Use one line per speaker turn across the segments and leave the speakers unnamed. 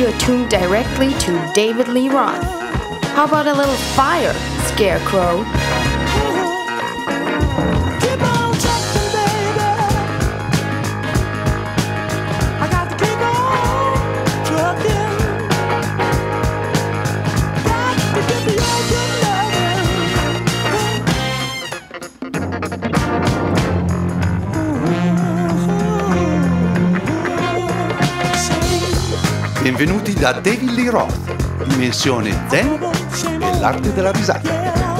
you're tuned directly to David Lee Roth. How about a little fire, Scarecrow?
Benvenuti da David Lee Roth, dimensione Zen e l'arte della risata.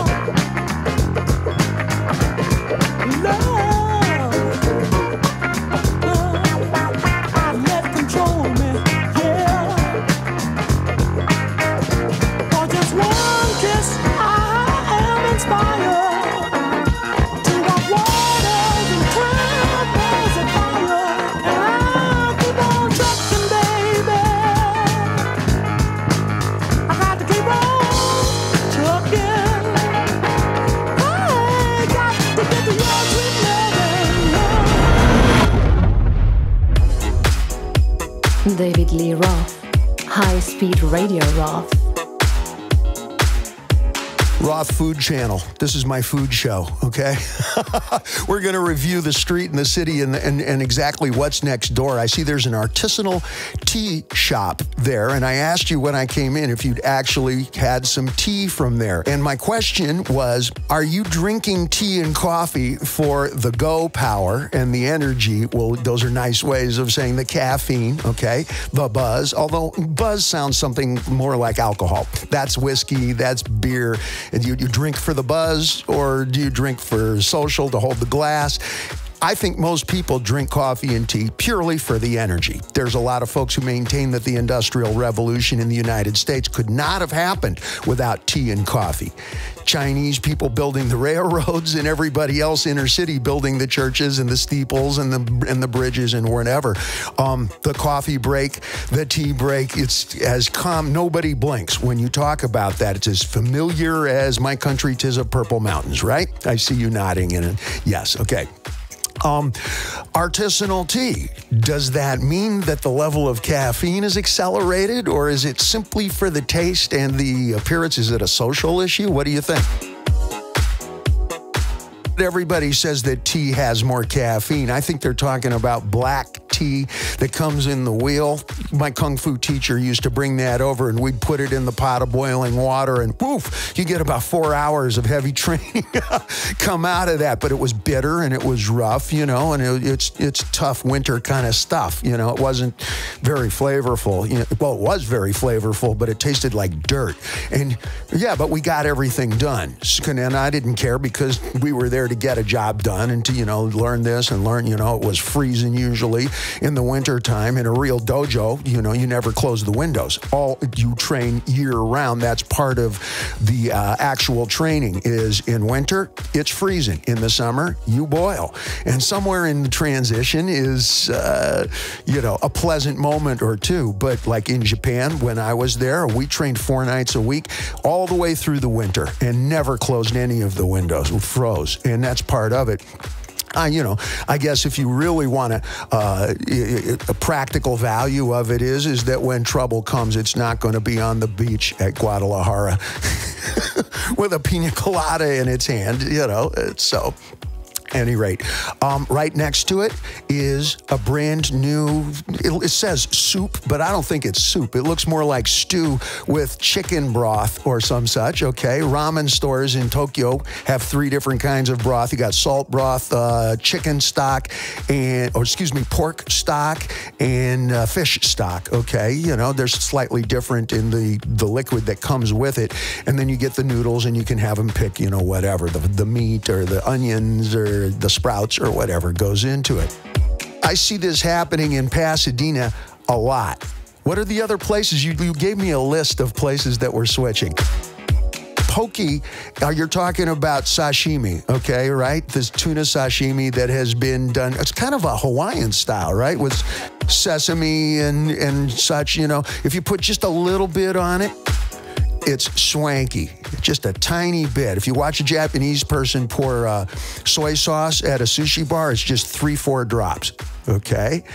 David Lee Roth, high-speed radio Roth.
Roth Food Channel. This is my food show, okay? We're going to review the street and the city and exactly what's next door. I see there's an artisanal tea shop there, and I asked you when I came in if you'd actually had some tea from there. And my question was, are you drinking tea and coffee for the go power and the energy? Well, those are nice ways of saying the caffeine, okay? The buzz, although buzz sounds something more like alcohol. That's whiskey, that's beer. And you drink for the buzz, or do you drink for social to hold the glass? I think most people drink coffee and tea purely for the energy. There's a lot of folks who maintain that the Industrial Revolution in the United States could not have happened without tea and coffee. Chinese people building the railroads and everybody else inner city building the churches and the steeples and the bridges and whatever. The coffee break, the tea break, it's as calm, nobody blinks when you talk about that. It's as familiar as my country 'tis of purple mountains, right? I see you nodding and yes, okay. Artisanal tea, does that mean that the level of caffeine is accelerated, or is it simply for the taste and the appearance? Is it a social issue? What do you think? Everybody says that tea has more caffeine. I think they're talking about black tea that comes in the wheel. My kung fu teacher used to bring that over, and we'd put it in the pot of boiling water, and poof, you get about 4 hours of heavy training come out of that. But it was bitter and it was rough, you know, and it's tough winter kind of stuff. You know, it wasn't very flavorful. You know, well, it was very flavorful, but it tasted like dirt. And yeah, but we got everything done. And I didn't care because we were there to get a job done and to, you know, learn this and learn, you know, it was freezing usually in the winter time. In a real dojo, you know, you never close the windows. You train year round. That's part of the actual training is in winter, it's freezing. In the summer, you boil. And somewhere in the transition is, you know, a pleasant moment or two. But like in Japan, when I was there, we trained 4 nights a week all the way through the winter and never closed any of the windows. We froze. And that's part of it. You know, I guess if you really want to, a practical value of it is that when trouble comes, it's not going to be on the beach at Guadalajara with a pina colada in its hand, you know, so. Any rate, right next to it is a brand new, it says soup, but I don't think it's soup. It looks more like stew with chicken broth or some such, okay? Ramen stores in Tokyo have 3 different kinds of broth. You got salt broth, chicken stock, pork stock, and fish stock, okay? You know, they're slightly different in the liquid that comes with it. And then you get the noodles and you can have them pick, you know, whatever, the meat or the onions or the sprouts or whatever goes into it. I see this happening in Pasadena a lot. What are the other places? You gave me a list of places that we're switching. Poke, you're talking about sashimi, okay, right? This tuna sashimi that has been done, it's kind of a Hawaiian style, right? With sesame and such, you know. If you put just a little bit on it, it's swanky, just a tiny bit. If you watch a Japanese person pour soy sauce at a sushi bar, it's just 3-4 drops, okay?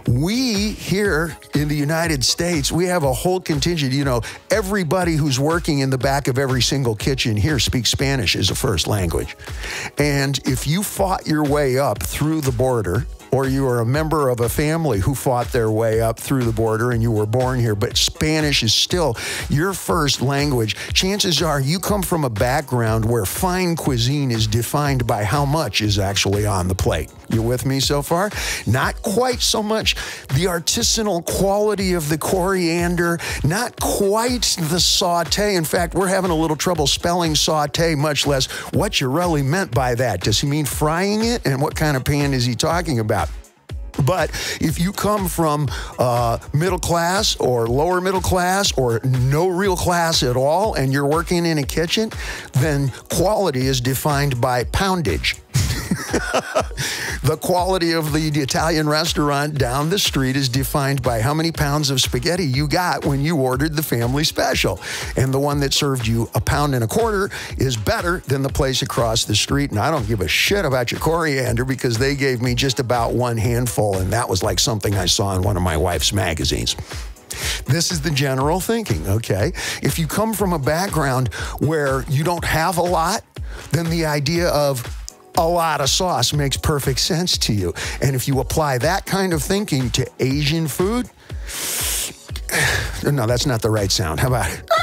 We here in the United States, we have a whole contingent. You know, everybody who's working in the back of every single kitchen here speaks Spanish as a first language. And if you fought your way up through the border, or you are a member of a family who fought their way up through the border and you were born here, but Spanish is still your first language, chances are you come from a background where fine cuisine is defined by how much is actually on the plate. You with me so far? Not quite so much the artisanal quality of the coriander, not quite the saute. In fact, we're having a little trouble spelling saute, much less what you really meant by that. Does he mean frying it? And what kind of pan is he talking about? But if you come from middle class or lower middle class or no real class at all and you're working in a kitchen, then quality is defined by poundage. The quality of the Italian restaurant down the street is defined by how many pounds of spaghetti you got when you ordered the family special. And the one that served you a pound and a quarter is better than the place across the street. And I don't give a shit about your coriander because they gave me just about one handful, and that was like something I saw in one of my wife's magazines. This is the general thinking, okay? If you come from a background where you don't have a lot, then the idea of a lot of sauce makes perfect sense to you. And if you apply that kind of thinking to Asian food, no, that's not the right sound. How about it?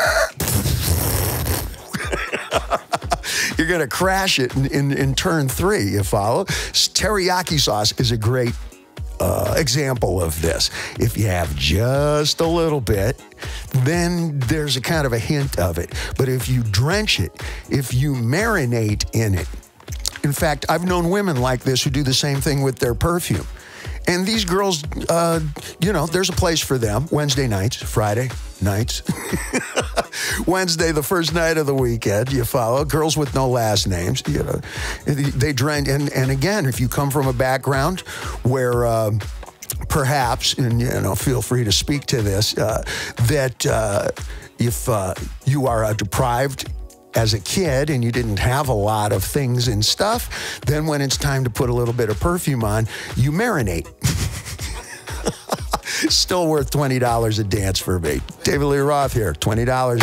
You're going to crash it in turn 3, you follow? Teriyaki sauce is a great example of this. If you have just a little bit, then there's a kind of a hint of it. But if you drench it, if you marinate in it, in fact, I've known women like this who do the same thing with their perfume. And these girls, you know, there's a place for them. Wednesday nights, Friday nights. Wednesday, the first night of the weekend, you follow. Girls with no last names, you know. They drench. And again, if you come from a background where perhaps, and, you know, feel free to speak to this, that if you are deprived as a kid and you didn't have a lot of things and stuff, then when it's time to put a little bit of perfume on, you marinate. Still worth $20 a dance for me. David Lee Roth here, $20.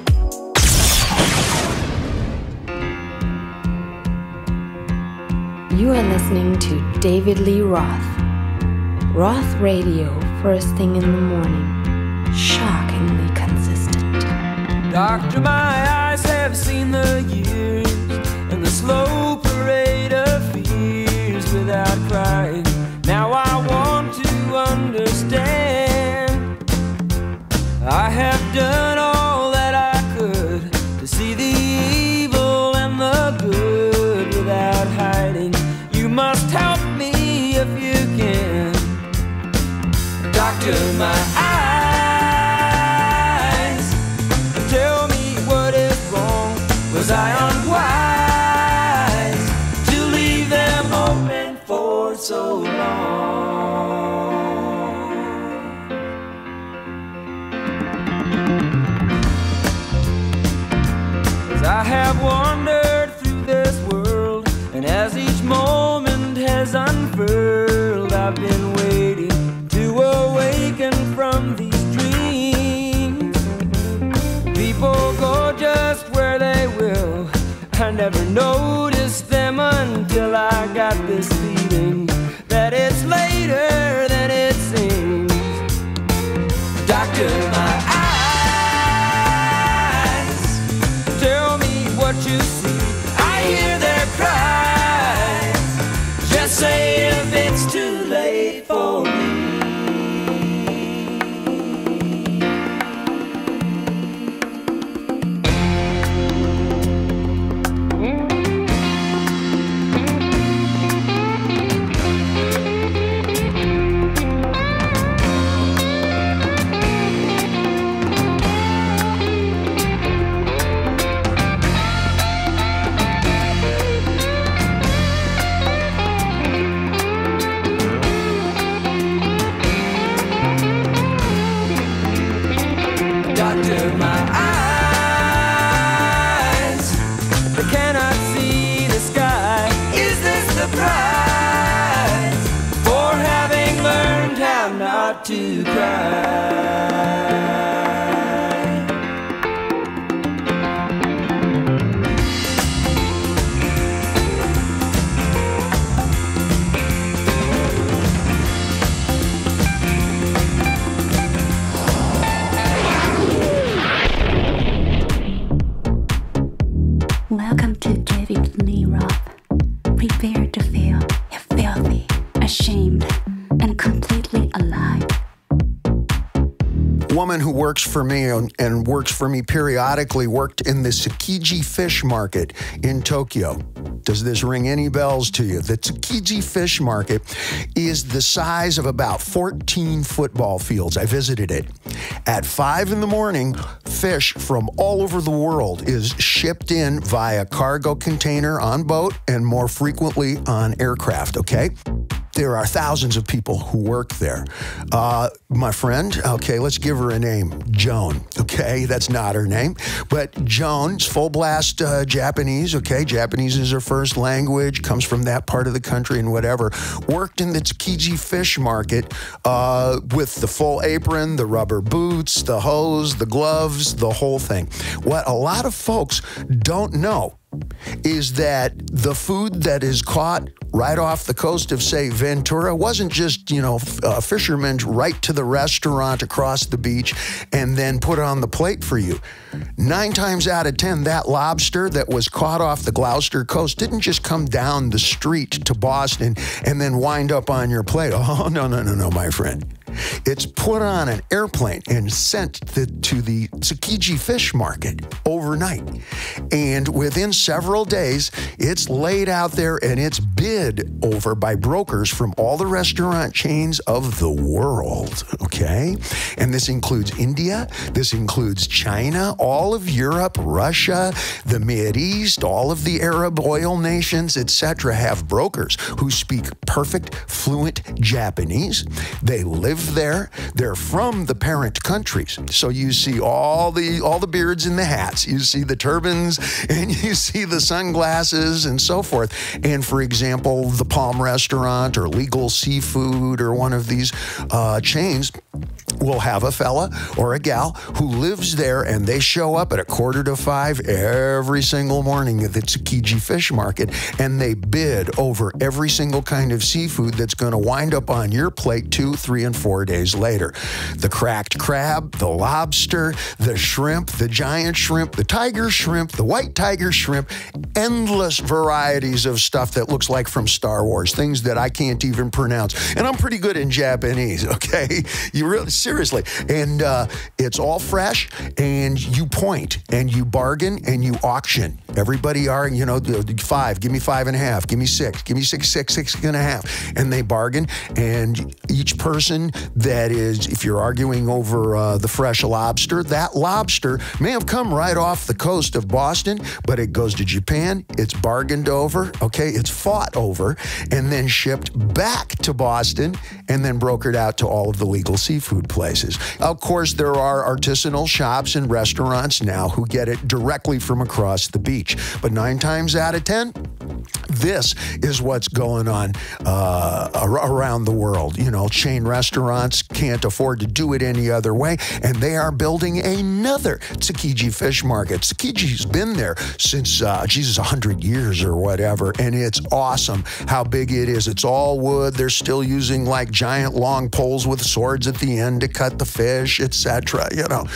You are listening to David Lee Roth. Roth Radio, first thing in the morning. Shockingly consistent.
Doctor, my eyes have seen the years and the slow parade of fears without crying. Now I want to understand. I have done all that I could to see the evil and the good without hiding. You must help me if you can. Doctor, my eyes, tell me what is wrong. Was I unwise to leave them open for so long? 'Cause I have wandered through this world, and as each moment has unfurled, I've been waiting to awaken from these dreams. People go just where they will. I never noticed them until I got this feeling that it's later than it seems. Doctor, my eyes, tell me what you see. I hear their cries. Just say if it's too late for me. to cry.
Welcome to David Lee Roth. Prepare to feel filthy, ashamed, and completely alive.
Woman who works for me and works for me periodically worked in the Tsukiji fish market in Tokyo. Does this ring any bells to you? The Tsukiji fish market is the size of about 14 football fields. I visited it. At 5 in the morning, fish from all over the world is shipped in via cargo container on boat and more frequently on aircraft, okay? There are thousands of people who work there. My friend, okay, let's give her a name, Joan, okay? That's not her name, but Joan's full blast Japanese, okay? Japanese is her first language, comes from that part of the country and whatever. Worked in the Tsukiji fish market with the full apron, the rubber boots, the hose, the gloves, the whole thing. What a lot of folks don't know is that the food that is caught right off the coast of, say, Ventura wasn't just, fishermen right to the restaurant across the beach and then put it on the plate for you. 9 times out of 10, that lobster that was caught off the Gloucester coast didn't just come down the street to Boston and then wind up on your plate. Oh, no, my friend. It's put on an airplane and sent to the Tsukiji fish market overnight. And within several days, it's laid out there and it's bid over by brokers from all the restaurant chains of the world, okay? And this includes India, this includes China, all of Europe, Russia, the Mideast, all of the Arab oil nations, etc., have brokers who speak perfect, fluent Japanese. They live there. They're from the parent countries. So you see all the beards and the hats. You see the turbans and you see the sunglasses and so forth. And for example, the Palm Restaurant or Legal Seafood or one of these chains will have a fella or a gal who lives there, and they show up at 4:45 every single morning at the Tsukiji fish market, and they bid over every single kind of seafood that's going to wind up on your plate 2, 3, and 4 days later. The cracked crab, the lobster, the shrimp, the giant shrimp, the tiger shrimp, the white tiger shrimp, endless varieties of stuff that looks like from Star Wars, things that I can't even pronounce. And I'm pretty good in Japanese, okay? Seriously. And it's all fresh, and you point, and you bargain, and you auction. Everybody are, 5, give me 5.5, give me 6, give me 6.5. And they bargain, and each person that is, if you're arguing over the fresh lobster, that lobster may have come right off the coast of Boston, but it goes to Japan, it's bargained over, okay, it's fought over, and then shipped back to Boston, and then brokered out to all of the legal seafood places. Of course, there are artisanal shops and restaurants now who get it directly from across the beach. But 9 times out of 10, this is what's going on around the world. Chain restaurants can't afford to do it any other way, and they are building another Tsukiji fish market. Tsukiji's been there since, 100 years or whatever, and it's awesome how big it is. It's all wood. They're still using like giant long poles with swords at the end to cut the fish, etc.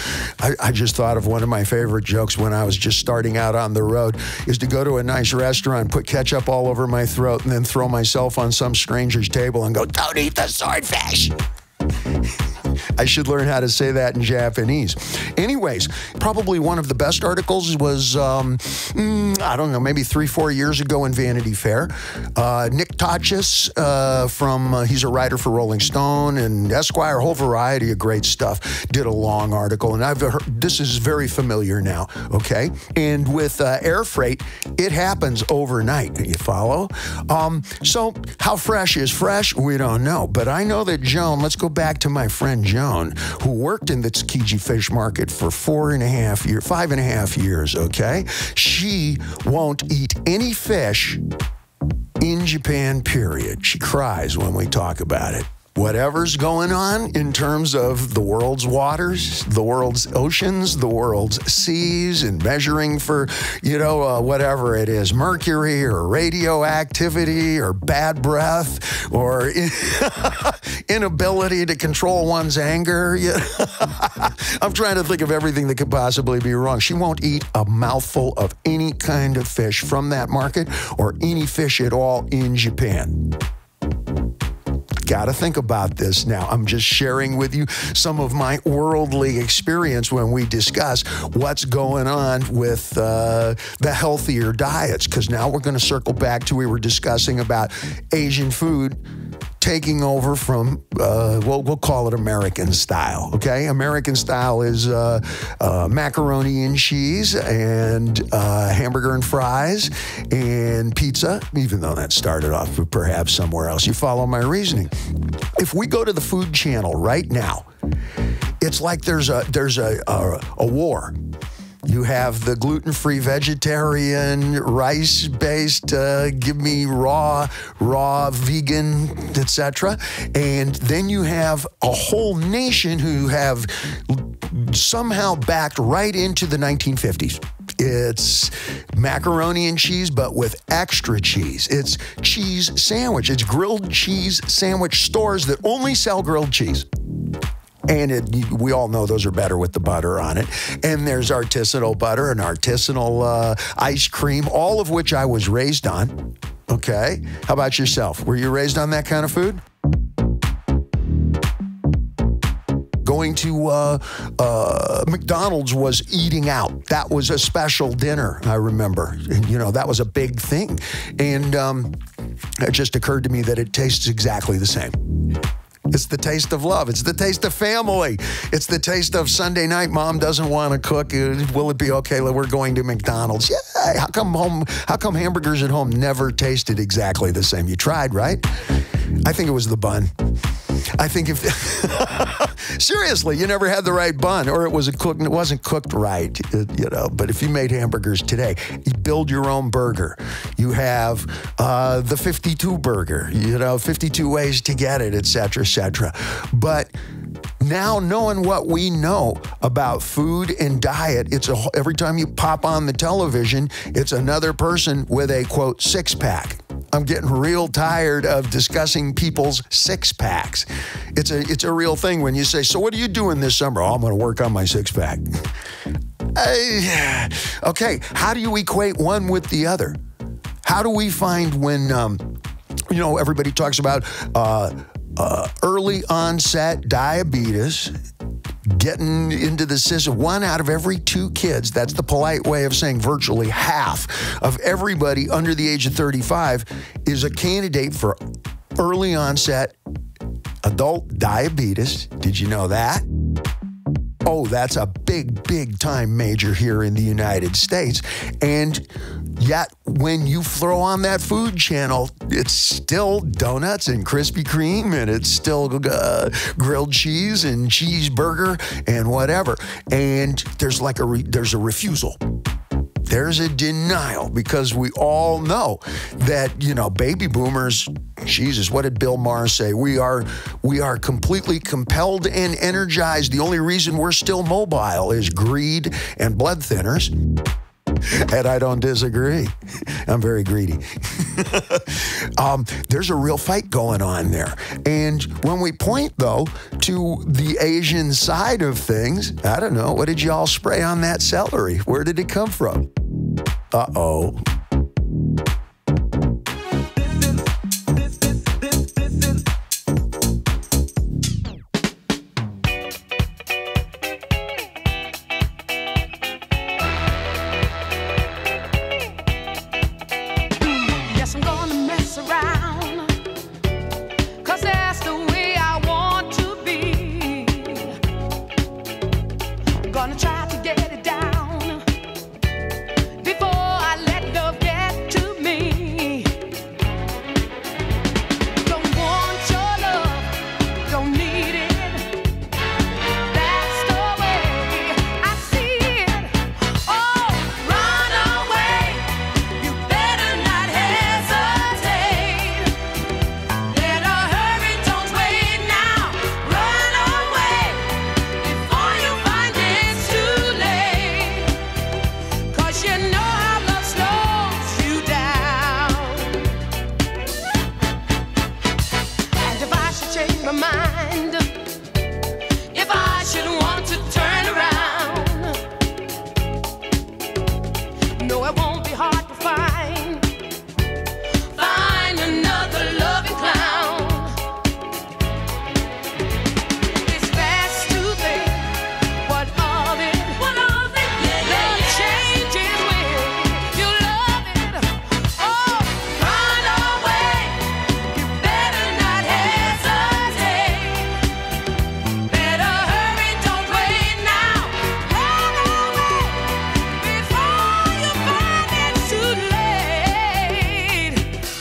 I just thought of one of my favorite jokes when I was just starting out on the road is to go to a nice restaurant, put ketchup all over my throat, and then throw myself on some stranger's table and go, "Don't eat the swordfish." I should learn how to say that in Japanese. Anyways, probably one of the best articles was, I don't know, maybe 3-4 years ago in Vanity Fair. Nick Tachis, he's a writer for Rolling Stone and Esquire, a whole variety of great stuff, did a long article. And I've heard, this is very familiar now, okay? And with air freight, it happens overnight. You follow? So how fresh is fresh? We don't know. But I know that Joan, let's go back to my friend Joan, who worked in the Tsukiji fish market for 5.5 years, okay? She won't eat any fish in Japan, period. She cries when we talk about it. whatever's going on in terms of the world's waters, the world's oceans, the world's seas, and measuring for, whatever it is, mercury or radioactivity or bad breath or inability to control one's anger. I'm trying to think of everything that could possibly be wrong. She won't eat a mouthful of any kind of fish from that market or any fish at all in Japan. Got to think about this now. I'm just sharing with you some of my worldly experience when we discuss what's going on with the healthier diets, because now we're going to circle back to we were discussing about Asian food taking over from, we'll call it American style, okay? American style is macaroni and cheese and hamburger and fries and pizza, even though that started off perhaps somewhere else. You follow my reasoning? If we go to the Food Channel right now, it's like there's a war. You have the gluten-free vegetarian, rice-based, give me raw, vegan, etc. And then you have a whole nation who have somehow backed right into the 1950s. It's macaroni and cheese, but with extra cheese. It's cheese sandwich. It's grilled cheese sandwich stores that only sell grilled cheese. And we all know those are better with the butter on it. And there's artisanal butter and artisanal ice cream, all of which I was raised on. Okay. How about yourself? Were you raised on that kind of food? Going to McDonald's was eating out. That was a special dinner, I remember. And, that was a big thing. And it just occurred to me that it tastes exactly the same. It's the taste of love. It's the taste of family. It's the taste of Sunday night. Mom doesn't want to cook. Will it be okay? We're going to McDonald's. Yeah. How come hamburgers at home never tasted exactly the same? You tried, right? I think it was the bun. I think if seriously, you never had the right bun, or it wasn't cooked right, But if you made hamburgers today, you build your own burger. You have the 52 burger, 52 ways to get it, etc., etc. But now, knowing what we know about food and diet, every time you pop on the television, it's another person with a, quote, six-pack. I'm getting real tired of discussing people's six-packs. It's a real thing when you say, so what are you doing this summer? Oh, I'm going to work on my six-pack. Okay, how do you equate one with the other? How do we find when, everybody talks about early onset diabetes, getting into the system. 1 out of every 2 kids, that's the polite way of saying virtually half of everybody under the age of 35 is a candidate for early onset adult diabetes. Did you know that? Oh, that's a big time major here in the United States. And yet, when you throw on that Food Channel, it's still donuts and Krispy Kreme, and it's still grilled cheese and cheeseburger and whatever. And there's a refusal. There's a denial, because we all know that, baby boomers, Jesus, what did Bill Maher say? We are completely compelled and energized. The only reason we're still mobile is greed and blood thinners. And I don't disagree. I'm very greedy. There's a real fight going on there. And when we point, though, to the Asian side of things, I don't know, what did y'all spray on that celery? Where did it come from? Uh-oh.
Gonna try to get it down before I let go. No, it won't be hard to find. Find another loving clown. It's fast to think what of it? What of it? The change is when you love it. Oh, find a way. You better not hesitate. Better hurry, don't wait now. Run away before you find it's too late.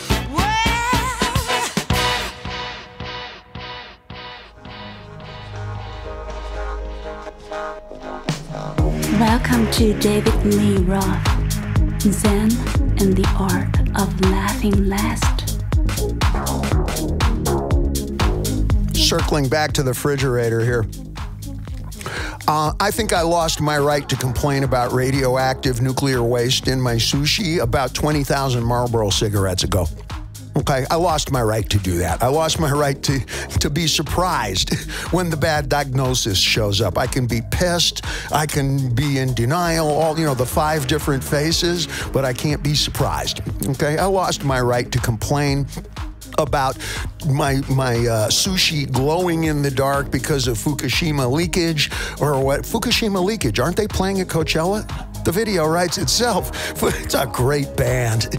Welcome to David Lee Roth, Zen and the Art of Laughing Last.
Circling back to the refrigerator here. I think I lost my right to complain about radioactive nuclear waste in my sushi about 20,000 Marlboro cigarettes ago. Okay, I lost my right to do that. I lost my right to be surprised when the bad diagnosis shows up. I can be pissed, I can be in denial, all, the 5 different faces, but I can't be surprised. Okay, I lost my right to complain about my sushi glowing in the dark because of Fukushima leakage, or what? Fukushima leakage, aren't they playing at Coachella? The video writes itself. It's a great band.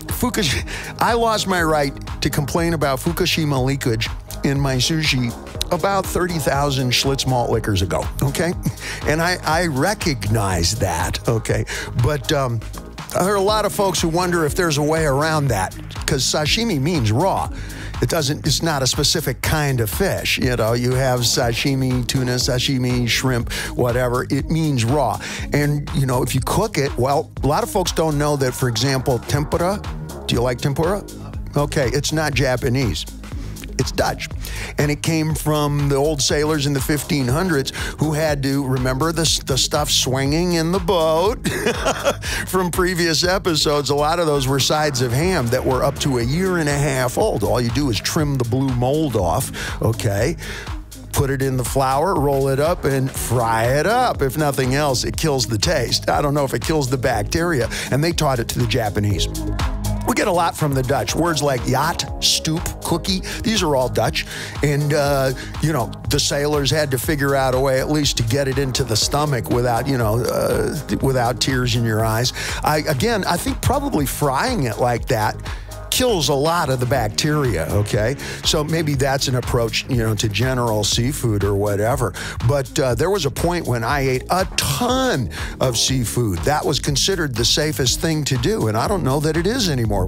I lost my right to complain about Fukushima leakage in my sushi about 30,000 Schlitz malt liquors ago, okay? And I recognize that, okay? But there are a lot of folks who wonder if there's a way around that, because sashimi means raw. It's not a specific kind of fish. You have sashimi, tuna, sashimi, shrimp, whatever. It means raw. And, if you cook it, well, a lot of folks don't know that, for example, tempura. Do you like tempura? Okay, it's not Japanese. It's Dutch. And it came from the old sailors in the 1500s who had to remember the stuff swinging in the boat from previous episodes. A lot of those were sides of ham that were up to a year and a half old. All you do is trim the blue mold off, okay? Put it in the flour, roll it up, and fry it up. If nothing else, it kills the taste. I don't know if it kills the bacteria. And they taught it to the Japanese. We get a lot from the Dutch. Words like yacht, stoop, cookie, these are all Dutch. And, the sailors had to figure out a way at least to get it into the stomach without, without tears in your eyes. I think probably frying it like that kills a lot of the bacteria, okay? So maybe that's an approach, to general seafood or whatever. But there was a point when I ate a ton of seafood. That was considered the safest thing to do, and I don't know that it is anymore.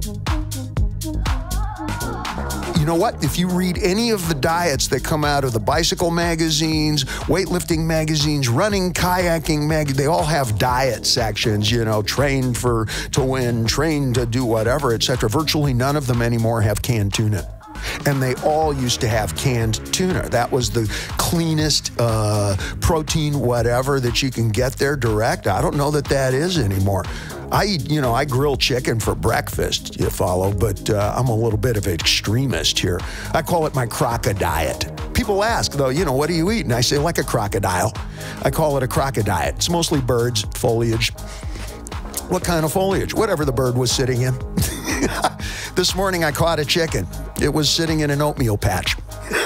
You know what? If you read any of the diets that come out of the bicycle magazines, weightlifting magazines, running, kayaking magazines, they all have diet sections, train to win, train to do whatever, etc. Virtually none of them anymore have canned tuna. And they all used to have canned tuna. That was the cleanest protein whatever that you can get there direct. I don't know that is anymore. I grill chicken for breakfast, you follow, but I'm a little bit of an extremist here. I call it my crocodiet. People ask, though, what do you eat? And I say, like a crocodile. I call it a crocodiet. It's mostly birds, foliage. What kind of foliage? Whatever the bird was sitting in. This morning I caught a chicken. It was sitting in an oatmeal patch.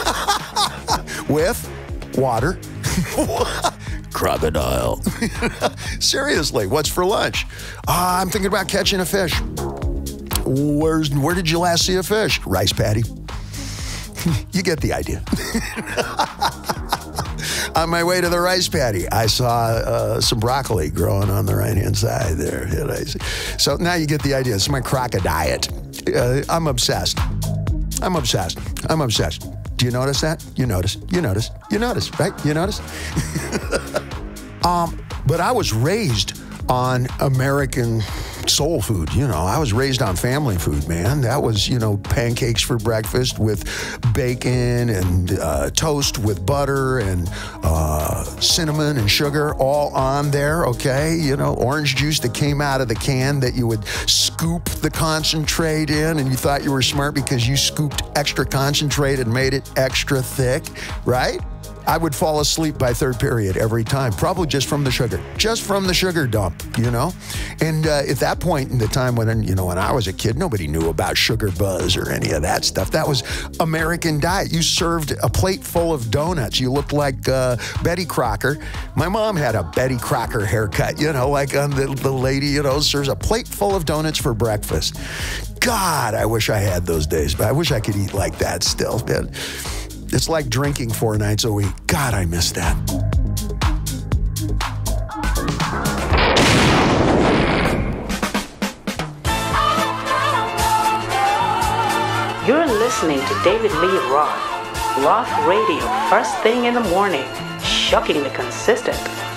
With water. Crocodile. Seriously, what's for lunch? I'm thinking about catching a fish. Where did you last see a fish? Rice paddy. You get the idea. On my way to the rice paddy, I saw some broccoli growing on the right-hand side there. So now you get the idea. It's my crocodiet. I'm obsessed. Do you notice that? You notice, right? You notice? But I was raised on American soul food. I was raised on family food, man. That was, pancakes for breakfast with bacon and toast with butter and cinnamon and sugar all on there, okay? Orange juice that came out of the can that you would scoop the concentrate in, and you thought you were smart because you scooped extra concentrate and made it extra thick, right? I would fall asleep by third period every time, probably just from the sugar dump, you know? And at that point in the time when I was a kid, nobody knew about sugar buzz or any of that stuff. That was American diet. You served a plate full of donuts. You looked like Betty Crocker. My mom had a Betty Crocker haircut, like on the lady, serves a plate full of donuts for breakfast. God, I wish I had those days, but I wish I could eat like that still, man. It's like drinking 4 nights a week. God, I miss that.
You're listening to David Lee Roth. Roth Radio, first thing in the morning. Shockingly consistent.